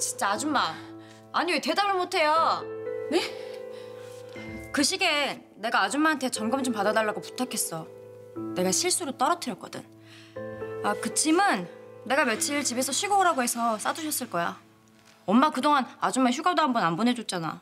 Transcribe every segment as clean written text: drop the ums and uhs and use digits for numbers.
진짜 아줌마. 아니 왜 대답을 못해요? 네? 그 시기에 내가 아줌마한테 점검 좀 받아달라고 부탁했어. 내가 실수로 떨어뜨렸거든. 아, 그 짐은 내가 며칠 집에서 쉬고 오라고 해서 싸두셨을 거야. 엄마 그동안 아줌마 휴가도 한 번 안 보내줬잖아.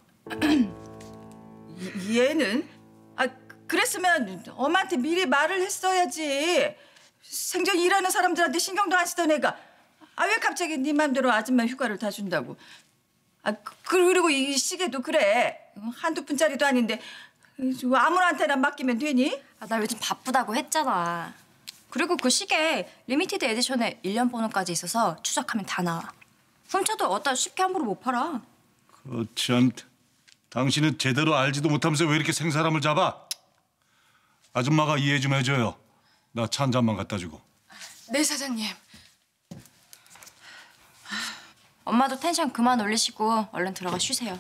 얘는? 아, 그랬으면 엄마한테 미리 말을 했어야지. 생전 일하는 사람들한테 신경도 안 쓰던 애가 왜 갑자기 네 맘대로 아줌마 휴가를 다 준다고. 그리고 이 시계도 그래. 한두 푼짜리도 아닌데 아무나한테나 맡기면 되니? 나 요즘 바쁘다고 했잖아. 그리고 그 시계 리미티드 에디션에 1년 번호까지 있어서 추적하면 다 나와. 훔쳐도 어디다 쉽게 함부로 못 팔아. 참, 당신은 제대로 알지도 못하면서 왜 이렇게 생사람을 잡아? 아줌마가 이해 좀 해줘요. 나 차 한 잔만 갖다 주고. 네, 사장님. 엄마도 텐션 그만 올리시고 얼른 들어가 쉬세요.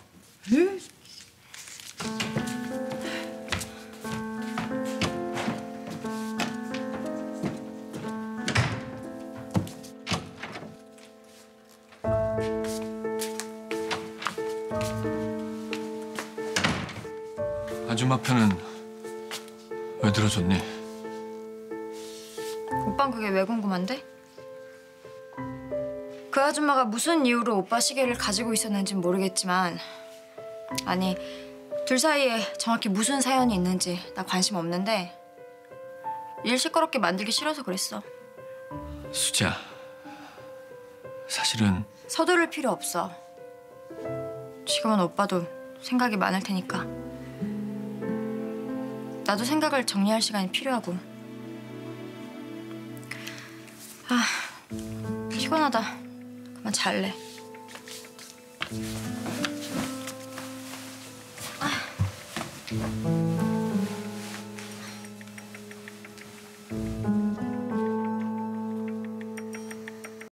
아줌마 편은 왜 들어줬니? 오빤 그게 왜 궁금한데? 그 아줌마가 무슨 이유로 오빠 시계를 가지고 있었는진 모르겠지만 아니 둘 사이에 정확히 무슨 사연이 있는지 나 관심 없는데 일 시끄럽게 만들기 싫어서 그랬어. 수지야, 사실은 서두를 필요 없어. 지금은 오빠도 생각이 많을 테니까. 나도 생각을 정리할 시간이 필요하고. 피곤하다. 그만 잘래. 아.